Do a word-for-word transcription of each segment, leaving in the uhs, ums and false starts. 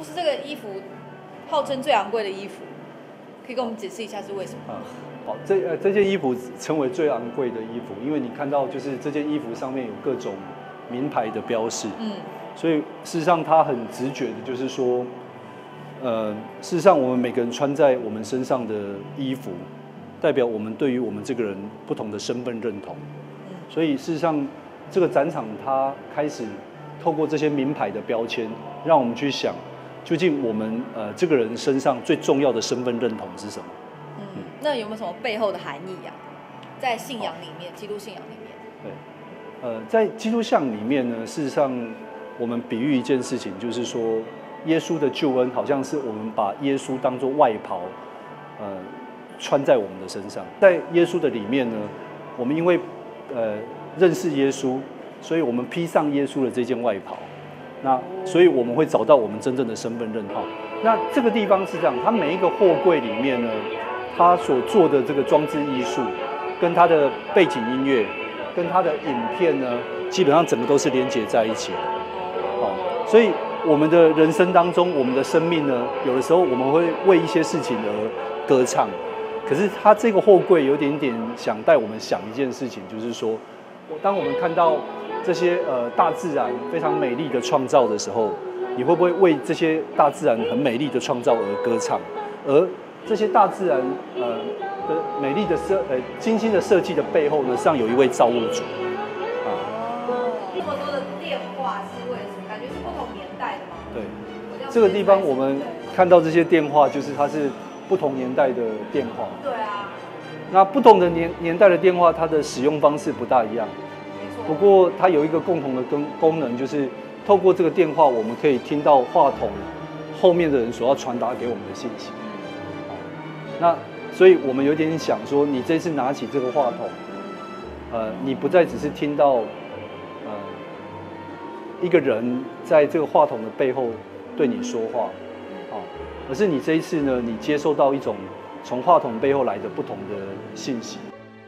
是这个衣服号称最昂贵的衣服，可以跟我们解释一下是为什么？ 啊，好，这呃这件衣服称为最昂贵的衣服，因为你看到就是这件衣服上面有各种名牌的标示，嗯，所以事实上它很直觉的就是说，呃，事实上我们每个人穿在我们身上的衣服，代表我们对于我们这个人不同的身份认同，嗯，所以事实上这个展场它开始透过这些名牌的标签，让我们去想。究竟我们呃这个人身上最重要的身份认同是什么？ 嗯，那有没有什么背后的含义啊？在信仰里面，基督信仰里面。 对，呃，在基督像里面呢，事实上我们比喻一件事情，就是说耶稣的救恩好像是我们把耶稣当作外袍，呃，穿在我们的身上。在耶稣的里面呢，我们因为呃认识耶稣，所以我们披上耶稣的这件外袍。那所以我们会找到我们真正的身份认同。那这个地方是这样，它每一个货柜里面呢，它所做的这个装置艺术，跟它的背景音乐，跟它的影片呢，基本上整个都是连接在一起的。好，所以我们的人生当中，我们的生命呢，有的时候我们会为一些事情而歌唱。可是它这个货柜有点点想带我们想一件事情，就是说，当我们看到这些呃大自然非常美丽的创造的时候，你会不会为这些大自然很美丽的创造而歌唱？而这些大自然呃的美丽的设呃精心的设计的背后呢，实际上有一位造物主。 啊，哦，这么多的电话是为什么？感觉是不同年代的嘛。 对，这个地方我们看到这些电话，就是它是不同年代的电话。 对啊。 那不同的年年代的电话，它的使用方式不大一样。不过它有一个共同的功功能，就是透过这个电话，我们可以听到话筒后面的人所要传达给我们的信息。那所以我们有点想说，你这次拿起这个话筒，呃，你不再只是听到呃一个人在这个话筒的背后对你说话，啊，而是你这一次呢，你接收到一种从话筒背后来的不同的信息。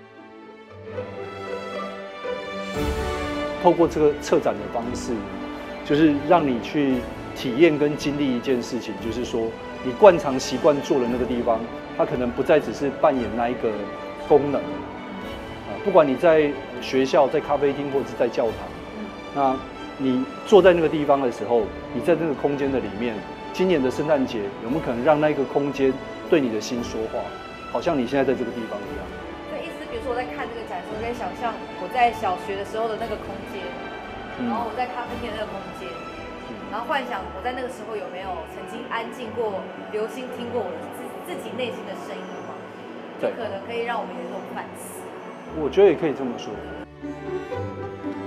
透过这个策展的方式，就是让你去体验跟经历一件事情，就是说你惯常习惯做的那个地方，它可能不再只是扮演那一个功能啊。不管你在学校、在咖啡厅或者是在教堂，那你坐在那个地方的时候，你在那个空间的里面，今年的圣诞节有没有可能让那个空间对你的心说话，好像你现在在这个地方一样？ 比如说我在看这个展的时候，我在想象我在小学的时候的那个空间，然后我在咖啡店那个空间，然后幻想我在那个时候有没有曾经安静过、留心听过我自自己内心的声音嘛？就可能可以让我们有一种反思。 我觉得也可以这么说。